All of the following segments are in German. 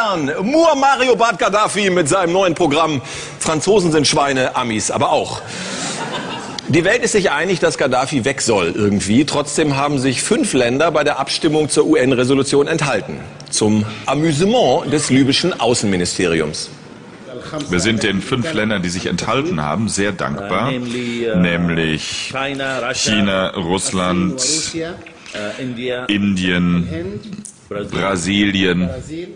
Herren, Muammar Gaddafi mit seinem neuen Programm Franzosen sind Schweine, Amis aber auch. Die Welt ist sich einig, dass Gaddafi weg soll irgendwie. Trotzdem haben sich 5 Länder bei der Abstimmung zur UN-Resolution enthalten. Zum Amüsement des libyschen Außenministeriums. Wir sind den 5 Ländern, die sich enthalten haben, sehr dankbar, nämlich China, Russland, Indien, Brasilien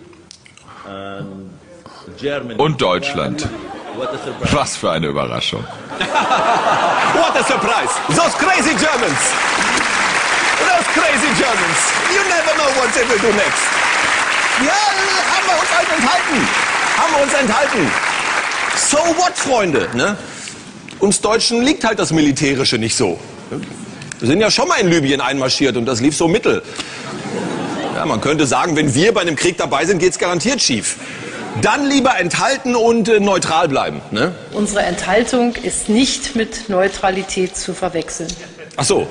und Deutschland. Was für eine Überraschung. What a surprise! Those crazy Germans! Those crazy Germans! You never know what they will do next. Ja, haben wir uns halt enthalten. Haben wir uns enthalten. So what, Freunde? Ne? Uns Deutschen liegt halt das Militärische nicht so. Wir sind ja schon mal in Libyen einmarschiert und das lief so mittel. Ja, man könnte sagen, wenn wir bei einem Krieg dabei sind, geht's garantiert schief. Dann lieber enthalten und neutral bleiben. Ne? Unsere Enthaltung ist nicht mit Neutralität zu verwechseln. Ach so.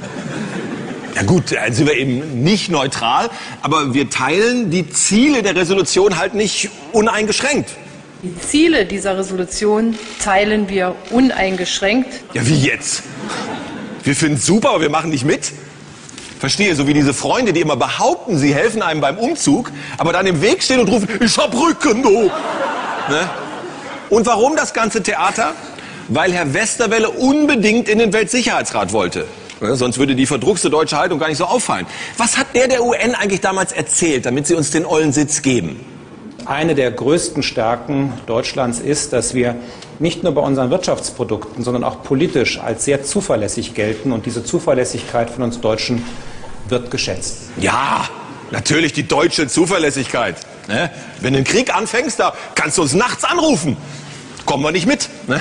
Ja gut, dann sind wir eben nicht neutral, aber wir teilen die Ziele der Resolution halt nicht uneingeschränkt. Die Ziele dieser Resolution teilen wir uneingeschränkt. Ja, wie jetzt? Wir finden es super, aber wir machen nicht mit? Verstehe, so wie diese Freunde, die immer behaupten, sie helfen einem beim Umzug, aber dann im Weg stehen und rufen, ich hab Rücken, du. Ne? Und warum das ganze Theater? Weil Herr Westerwelle unbedingt in den Weltsicherheitsrat wollte. Ne? Sonst würde die verdruckste deutsche Haltung gar nicht so auffallen. Was hat der UN eigentlich damals erzählt, damit sie uns den ollen Sitz geben? Eine der größten Stärken Deutschlands ist, dass wir nicht nur bei unseren Wirtschaftsprodukten, sondern auch politisch als sehr zuverlässig gelten. Und diese Zuverlässigkeit von uns Deutschen wird geschätzt. Ja, natürlich die deutsche Zuverlässigkeit. Ne? Wenn du einen Krieg anfängst, da kannst du uns nachts anrufen. Kommen wir nicht mit. Ne?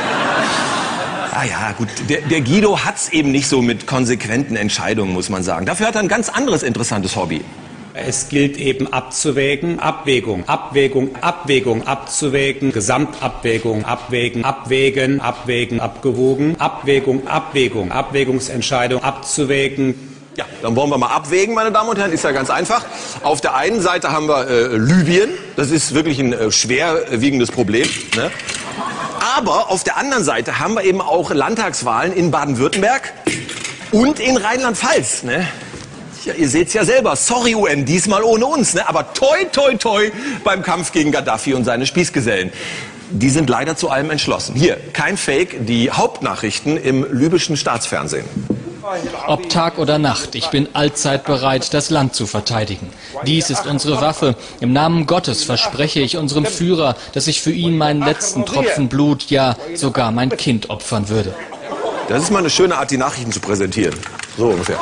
Ah ja, gut, der Guido hat's eben nicht so mit konsequenten Entscheidungen, muss man sagen. Dafür hat er ein ganz anderes interessantes Hobby. Es gilt eben abzuwägen, Abwägung, Abwägung, Abwägung, abzuwägen, Gesamtabwägung, abwägen, abwägen, abwägen, abgewogen, Abwägung, Abwägung, Abwägungsentscheidung, abzuwägen. Ja, dann wollen wir mal abwägen, meine Damen und Herren, ist ja ganz einfach. Auf der einen Seite haben wir Libyen, das ist wirklich ein schwerwiegendes Problem. Ne? Aber auf der anderen Seite haben wir eben auch Landtagswahlen in Baden-Württemberg und in Rheinland-Pfalz. Ne? Ja, ihr seht's ja selber. Sorry UN, diesmal ohne uns. Ne? Aber toi, toi, toi beim Kampf gegen Gaddafi und seine Spießgesellen. Die sind leider zu allem entschlossen. Hier, kein Fake, die Hauptnachrichten im libyschen Staatsfernsehen. Ob Tag oder Nacht, ich bin allzeit bereit, das Land zu verteidigen. Dies ist unsere Waffe. Im Namen Gottes verspreche ich unserem Führer, dass ich für ihn meinen letzten Tropfen Blut, ja sogar mein Kind opfern würde. Das ist mal eine schöne Art, die Nachrichten zu präsentieren. So ungefähr.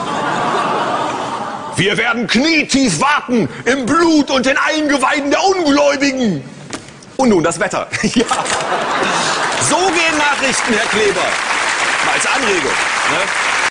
Wir werden knietief warten im Blut und den Eingeweiden der Ungläubigen. Und nun das Wetter. Ja. So gehen Nachrichten, Herr Kleber. Mal als Anregung. Ne?